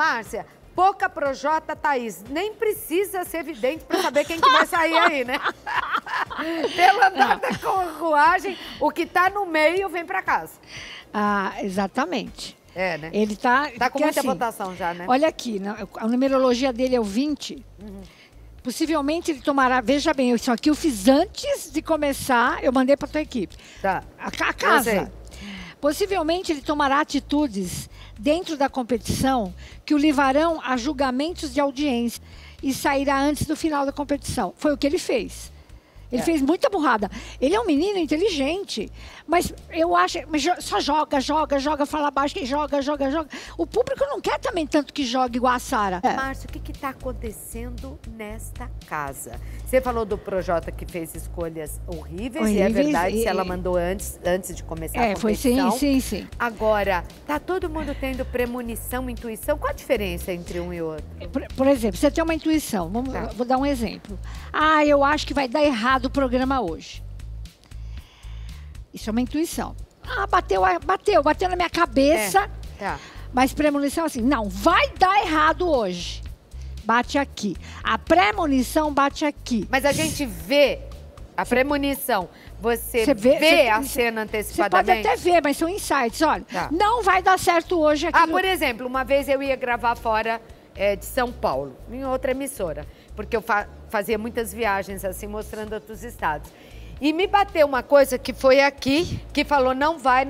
Márcia, pouca Projota, Thaís. Nem precisa ser evidente para saber quem que vai sair aí, né? Pelo andar da carruagem, o que tá no meio vem para casa. Ah, exatamente. É, né? Ele tá com muita assim, votação já, né? Olha aqui, a numerologia dele é o 20. Possivelmente ele tomará, veja bem, isso aqui eu fiz antes de começar, eu mandei para tua equipe. Tá. A casa. Possivelmente ele tomará atitudes dentro da competição que o levarão a julgamentos de audiência e sairá antes do final da competição. Foi o que ele fez. Ele fez muita burrada. Ele é um menino inteligente, mas eu acho... Mas só joga, fala baixo, que joga. O público não quer também tanto que jogue igual a Sara. Márcio, o que está acontecendo nesta casa? Você falou do Projota que fez escolhas horríveis, e é verdade, se ela mandou antes de começar a competição. Foi sim. Agora, tá todo mundo tendo premonição, intuição? Qual a diferença entre um e outro? Por exemplo, você tem uma intuição, vou dar um exemplo. Ah, eu acho que vai dar errado o programa hoje. Isso é uma intuição. Ah, bateu na minha cabeça. Mas premonição assim, não, vai dar errado hoje. Bate aqui. A premonição bate aqui. Mas a gente vê a premonição. Você vê a cena antecipadamente? Você pode até ver, mas são insights. Olha, não vai dar certo hoje aqui. Por exemplo, uma vez eu ia gravar fora de São Paulo, em outra emissora. Porque eu fazia muitas viagens assim, mostrando outros estados. E me bateu uma coisa que foi aqui, que falou não vai.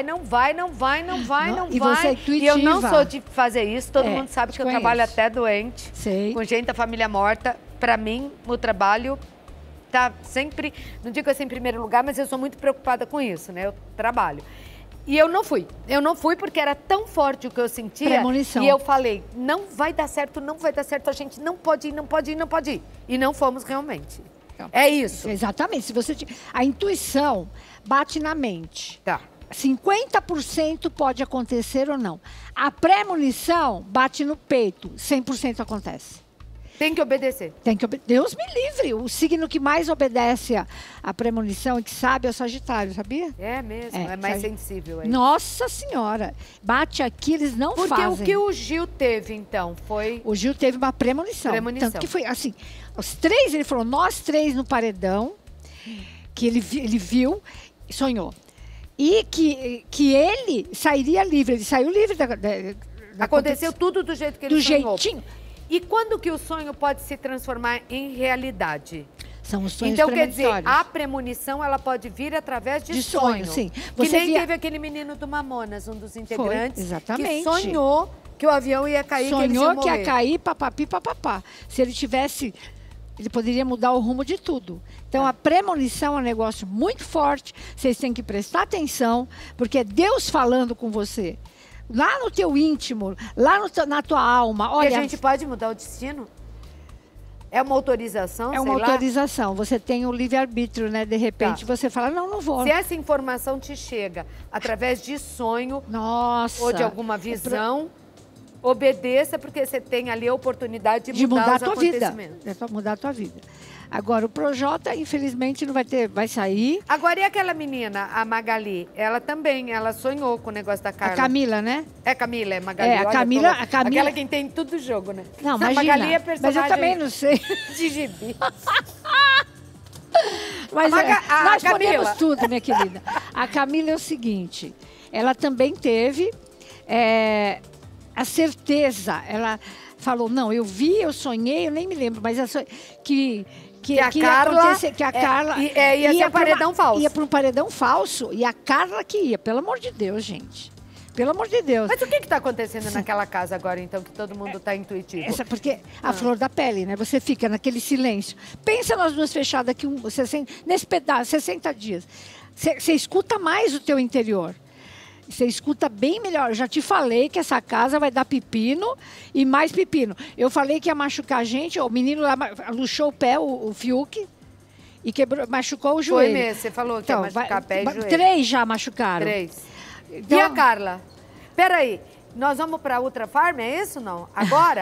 E você é intuitiva. E eu não sou de fazer isso, todo mundo sabe que eu trabalho até doente, com gente da família morta. Pra mim, o trabalho tá sempre, não digo assim em primeiro lugar, mas eu sou muito preocupada com isso, né? Eu trabalho. E eu não fui porque era tão forte o que eu sentia. Premonição. E eu falei, não vai dar certo, a gente não pode ir. E não fomos realmente. É isso. Exatamente. A intuição bate na mente. 50% pode acontecer ou não. A premonição bate no peito. 100% acontece. Tem que obedecer. Deus me livre. O signo que mais obedece a premonição e que sabe é o Sagitário, sabia? É mesmo, é mais sensível. Aí. Nossa Senhora. Bate aqui, eles não fazem. Porque o que o Gil teve, então, foi... O Gil teve uma premonição. Tanto que foi assim, os três, ele falou, nós três no paredão, que ele viu, sonhou. E que ele sairia livre, ele saiu livre da Aconteceu tudo do jeito que ele sonhou. Do jeitinho. E quando que o sonho pode se transformar em realidade? São os sonhos então, quer dizer, a premonição, ela pode vir através de sonho. Sim. Que nem teve aquele menino do Mamonas, um dos integrantes, exatamente. Que sonhou que o avião ia cair, sonhou que ia cair, papapi, papapá. Se ele tivesse... Ele poderia mudar o rumo de tudo. Então, a premonição é um negócio muito forte. Vocês têm que prestar atenção, porque é Deus falando com você. Lá no teu íntimo, lá na tua alma. Olha, e a gente pode mudar o destino? É uma autorização, É uma autorização. Você tem o livre-arbítrio, né? De repente, você fala, não vou. Se essa informação te chega através de sonho ou de alguma visão, obedeça, porque você tem ali a oportunidade de mudar os acontecimentos. É para mudar a tua vida. Agora, o Projota, infelizmente, não vai sair. Agora, e aquela menina, a Magali? Ela também, ela sonhou com o negócio da Carla. A Camila, né? É Camila, é Magali. É, a Camila... Aquela que tem tudo do jogo, né? Não, imagina. A Magali é personagem... Mas eu também não sei. De gibi. Mas nós podemos tudo, minha querida. A Camila é o seguinte, ela também teve a certeza, ela falou, não, eu vi, eu sonhei, eu nem me lembro, mas que a Carla ia ser um paredão falso. Ia para um paredão falso e a Carla que ia, pelo amor de Deus, gente. Pelo amor de Deus. Mas o que está acontecendo naquela casa agora, então, que todo mundo está intuitivo? Porque a flor da pele, né? Você fica naquele silêncio. Pensa nós duas fechadas aqui, nesse pedaço, 60 dias. Você escuta mais o teu interior. Você escuta bem melhor. Eu já te falei que essa casa vai dar pepino e mais pepino. Eu falei que ia machucar a gente. O menino lá luxou o pé, o Fiuk, e machucou o joelho. Foi mesmo, você falou que ia machucar pé e joelho. 3 já machucaram. 3. Então, e a Carla? Peraí, nós vamos para Ultra Farm, é isso não? Agora,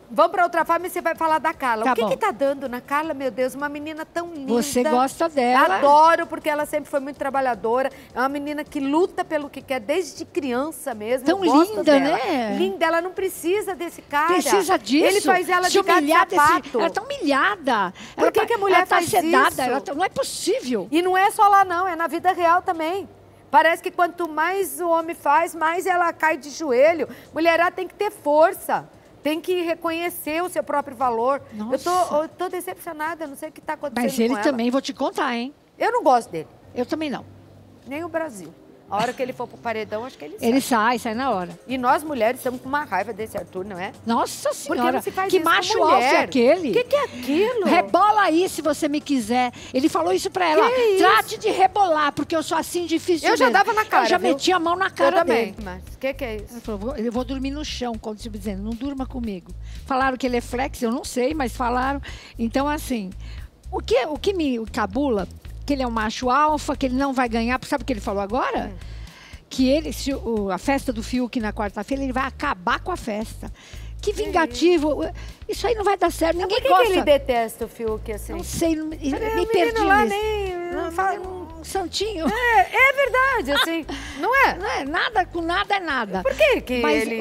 Vamos para outra forma e você vai falar da Carla. O que tá dando na Carla, meu Deus? Uma menina tão linda. Você gosta dela? Adoro, porque ela sempre foi muito trabalhadora. É uma menina que luta pelo que quer desde criança mesmo. Tão linda, dela. Né? Linda, ela não precisa desse cara. Precisa disso. Ele faz ela de gato e sapato. Ela tá humilhada. Por que a mulher faz isso? Não é possível. E não é só lá não, é na vida real também. Parece que quanto mais o homem faz, mais ela cai de joelho. Mulherada tem que ter força. Tem que reconhecer o seu próprio valor. Nossa. Eu tô decepcionada, não sei o que está acontecendo. Mas ele também, vou te contar, hein? Eu não gosto dele. Eu também não. Nem o Brasil. A hora que ele for pro paredão, acho que ele sai. Ele sai na hora. E nós, mulheres, estamos com uma raiva desse Arthur, não é? Nossa Senhora, porque não se faz que isso macho com mulher. alfa é aquele? O que é aquilo? Rebola aí se você me quiser. Ele falou isso pra ela. Trate de rebolar, porque eu sou assim difícil. Eu já dava na cara, eu já meti a mão na cara dele. Mas o que é isso? Ele falou, eu vou dormir no chão, como se dizendo, não durma comigo. Falaram que ele é flex, eu não sei, mas falaram. Então, assim, o que me cabula, que ele é um macho alfa, que ele não vai ganhar, sabe o que ele falou agora? Que ele, a festa do Fiuk na quarta-feira, ele vai acabar com a festa. Que vingativo. Isso aí não vai dar certo, ninguém gosta. Por que ele detesta o Fiuk assim? Não sei, me perdi lá nisso. nem... Um santinho. É verdade, assim, não é? Não é, nada com nada é nada. Por que Mas ele...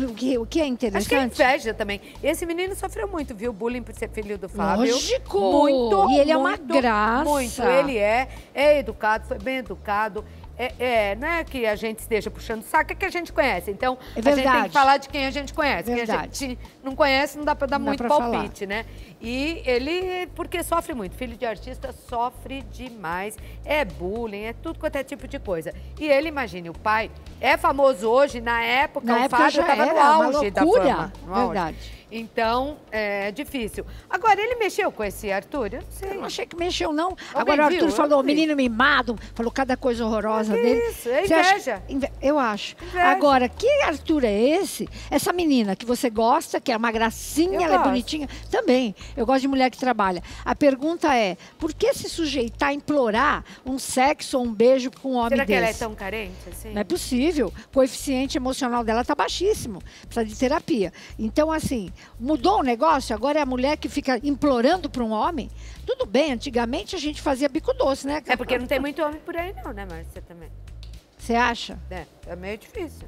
o que é interessante... Acho que é inveja também. Esse menino sofreu muito, viu? Bullying por ser filho do Fábio. Lógico! Muito, e ele muito, é uma graça. Muito, ele é educado, foi bem educado. Não é que a gente esteja puxando saco, é que a gente conhece. Então, a gente tem que falar de quem a gente conhece. Quem a gente não conhece, não dá para dar muito palpite, né? E ele, porque sofre muito. Filho de artista sofre demais. É bullying, é tudo quanto é tipo de coisa. E ele, imagine, o pai é famoso hoje, na época o Fábio estava no auge da fama. Verdade. Então, é difícil. Agora, ele mexeu com esse Arthur? Eu não sei. Eu não achei que mexeu, não. Agora, o Arthur falou, menino mimado, falou cada coisa horrorosa dele. Isso, é inveja. Eu acho. Inveja. Agora, que Arthur é esse? Essa menina que você gosta, que é uma gracinha, ela é bonitinha. Também. Eu gosto de mulher que trabalha. A pergunta é, por que se sujeitar a implorar um sexo ou um beijo com um homem desse? Será que ela é tão carente assim? Não é possível. O coeficiente emocional dela está baixíssimo. Precisa de terapia. Então, assim... Mudou o negócio? Agora é a mulher que fica implorando para um homem? Tudo bem, antigamente a gente fazia bico doce, né? É porque não tem muito homem por aí não, né, Márcia, também? Você acha? É meio difícil.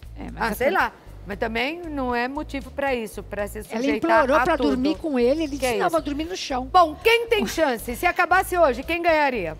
Sei lá. Mas também não é motivo para isso, para se sujeitar a tudo. Ela implorou para dormir com ele, ele disse, não, vou dormir no chão. Bom, quem tem chance? Se acabasse hoje, quem ganharia?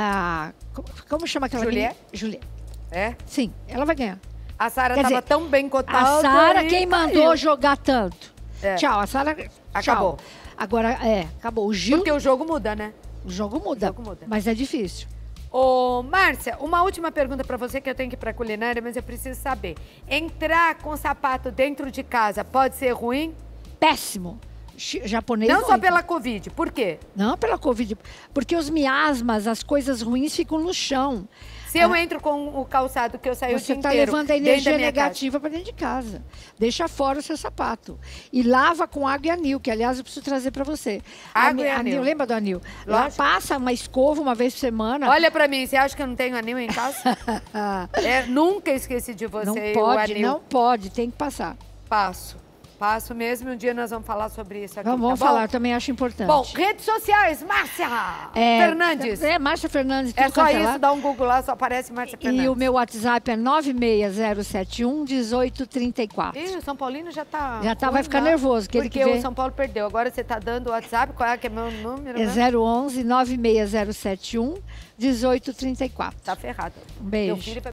Como chama aquela Juliette? Juliette. É? Sim, ela vai ganhar. A Sara estava tão bem cotada. A Sara, quem mandou jogar tanto? Tchau, a Sara... Acabou. Tchau. Agora, acabou. O Gil... Porque o jogo muda, né? O jogo muda, mas é difícil. Ô, Márcia, uma última pergunta para você, que eu tenho que ir para culinária, mas eu preciso saber. Entrar com sapato dentro de casa pode ser ruim? Péssimo. Japonês não só pela Covid, por quê? Não pela Covid, porque os miasmas, as coisas ruins ficam no chão. Se eu entro com o calçado que eu saí o dia inteiro... Você está levando a energia negativa para dentro de casa. Deixa fora o seu sapato. E lava com água e anil, que, aliás, eu preciso trazer para você. Água e anil. Lembra do anil? Lá passa uma escova uma vez por semana. Olha para mim, você acha que eu não tenho anil em casa? Nunca esqueci de você, não pode, o anil. Não pode, tem que passar. Passo mesmo, um dia nós vamos falar sobre isso aqui, Vamos falar, também acho importante. Bom, redes sociais, Márcia Fernandes. Márcia Fernandes. É só isso, dá um Google lá, só aparece Márcia Fernandes. E o meu WhatsApp é 96071-1834. Ih, o São Paulino já tá... vai ficar nervoso. Porque o São Paulo perdeu. Agora você tá dando o WhatsApp, qual é que é meu número? É 011-96071-1834. Tá ferrado. Um beijo.